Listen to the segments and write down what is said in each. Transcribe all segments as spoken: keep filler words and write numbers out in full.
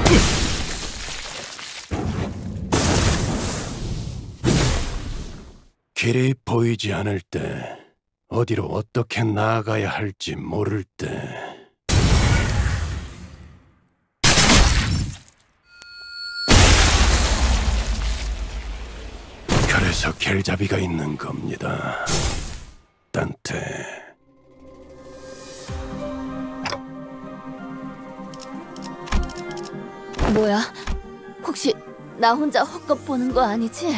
길이 보이지 않을 때, 어디로 어떻게 나아가야 할지 모를 때, 그래서 길잡이가 있는 겁니다, 단테. 뭐야? 혹시 나 혼자 헛것 보는 거 아니지?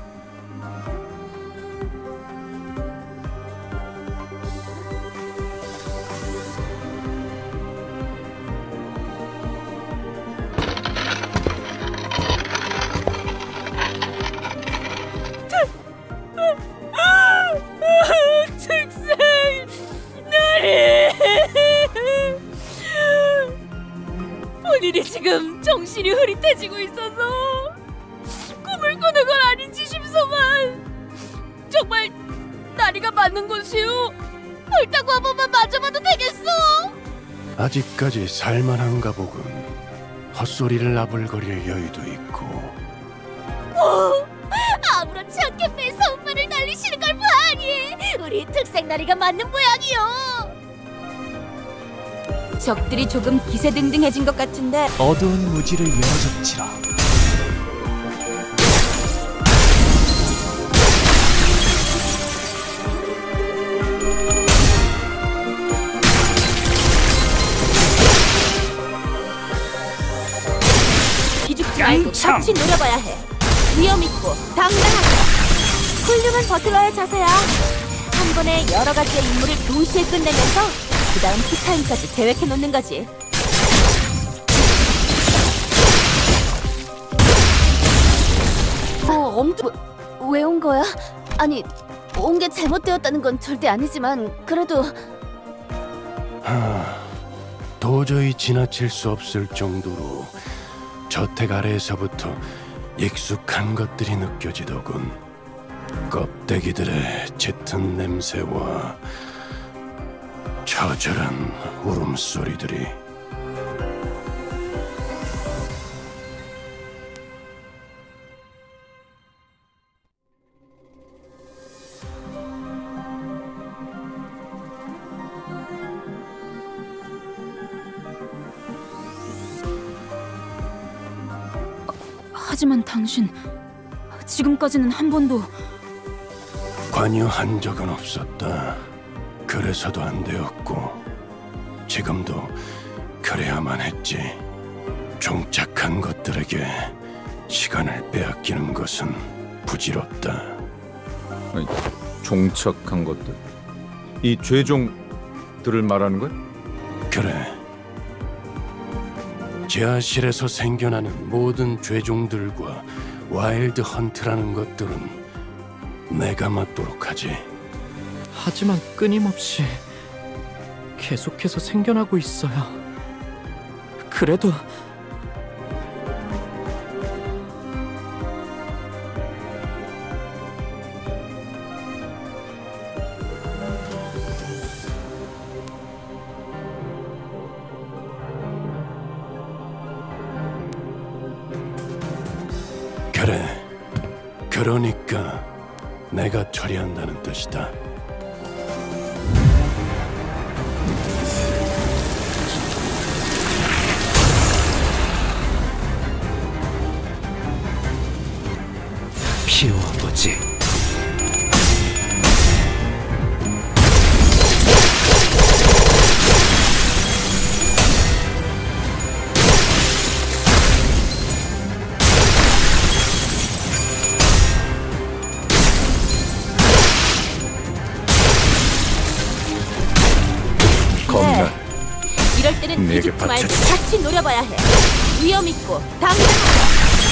특생! 나리! 본인이 지금 정신이 흐릿해지고 있어서 꿈을 꾸는 건 아닌지 싶소만. 정말 나리가 맞는 곳이오? 옳다고 한 번만 맞아봐도 되겠어? 아직까지 살만한가 보군. 헛소리를 나불거릴 여유도 있고. 어, 아무렇지 않게 매사운말을 날리시는 걸 보아하니 우리 특생 나리가 맞는 모양이요. 적들이 조금 기세등등해진 것 같은데. 어두운 무지를 열어젖히라. 기죽지 말고 같이 노려봐야 해. 위험 있고 당당하게. 훌륭한 버틀러의 자세야. 한 번에 여러 가지의 임무를 동시에 끝내면서 그 다음 티타임까지 계획해 놓는 거지. 어, 엄청... 왜 온 거야? 아니, 온 게 잘못되었다는 건 절대 아니지만 그래도... 하... 도저히 지나칠 수 없을 정도로 저택 아래에서부터 익숙한 것들이 느껴지더군. 껍데기들의 짙은 냄새와 처절한 울음소리들이. 하지만 당신, 지금까지는 한 번도... 관여한 적은 없었다. 그래서도 안 되었고 지금도 그래야만 했지. 종착한 것들에게 시간을 빼앗기는 것은 부질없다. 아니, 종착한 것들? 이 죄종들을 말하는 거야? 그래. 지하실에서 생겨나는 모든 죄종들과 와일드 헌트라는 것들은 내가 맡도록 하지. 하지만 끊임없이 계속해서 생겨나고 있어요. 그래도 그래. 그러니까 내가 처리한다는 뜻이다. 피워보지. 겁나. 이럴 때는 내게 기죽지 말고 받쳐주지. 같이 노려봐야 해. 위험 있고 당당하게.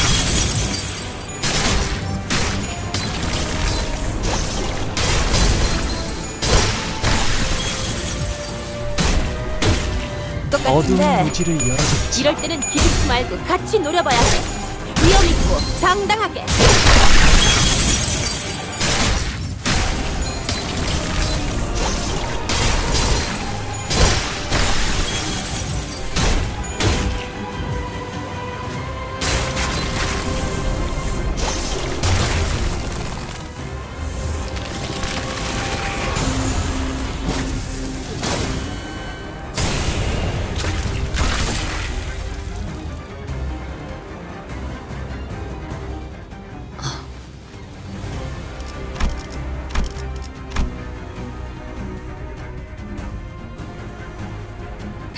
어두운 똑같은데 무지를 열어줬지. 이럴 때는 기죽지 말고 같이 노려봐야 해. 위험 있고 당당하게.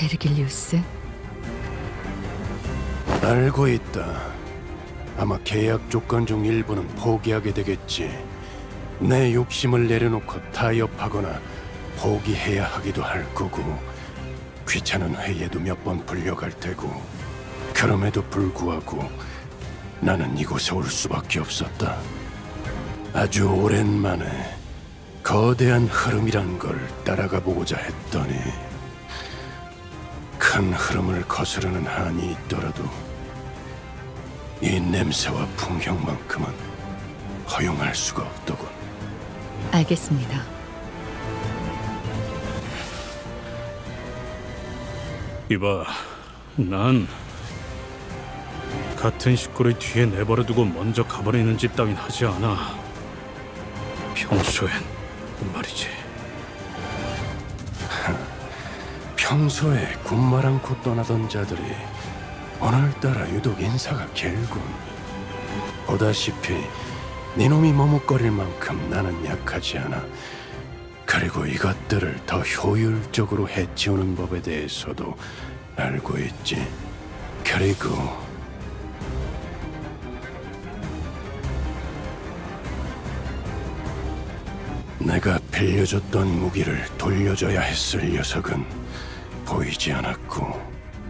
베르길리우스? 알고 있다. 아마 계약 조건 중 일부는 포기하게 되겠지. 내 욕심을 내려놓고 타협하거나 포기해야 하기도 할 거고, 귀찮은 회의에도 몇 번 불려갈 테고. 그럼에도 불구하고 나는 이곳에 올 수밖에 없었다. 아주 오랜만에 거대한 흐름이란 걸 따라가 보고자 했더니, 큰 흐름을 거스르는 한이 있더라도 이 냄새와 풍경만큼은 허용할 수가 없더군. 알겠습니다. 이봐, 난 같은 식구를 뒤에 내버려두고 먼저 가버리는 짓 따윈 하지 않아. 평소엔 말이지. 평소에 군말 않고 떠나던 자들이 오늘따라 유독 인사가 길군. 보다시피 네놈이 머뭇거릴 만큼 나는 약하지 않아. 그리고 이것들을 더 효율적으로 해치우는 법에 대해서도 알고 있지. 그리고 내가 빌려줬던 무기를 돌려줘야 했을 녀석은 보이지 않았고,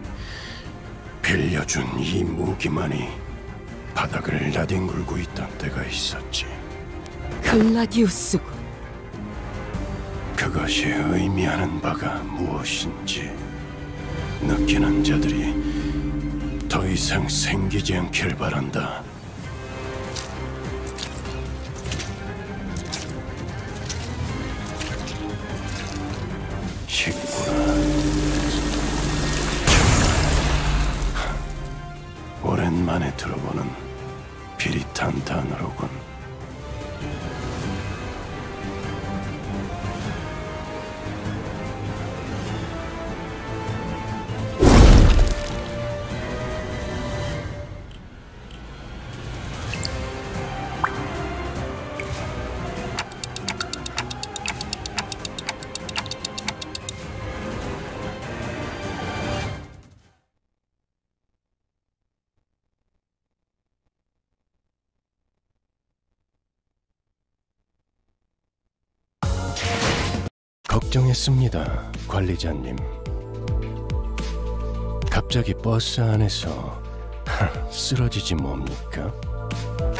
빌려준 이 무기만이 바닥을 나뒹굴고 있던 때가 있었지. 글라디우스군. 그것이 의미하는 바가 무엇인지 느끼는 자들이 더 이상 생기지 않길 바란다. 식구라. 오랜만에 들어보는 비릿한 단어로군. 걱정했습니다, 관리자님. 갑자기 버스 안에서 쓰러지지 뭡니까?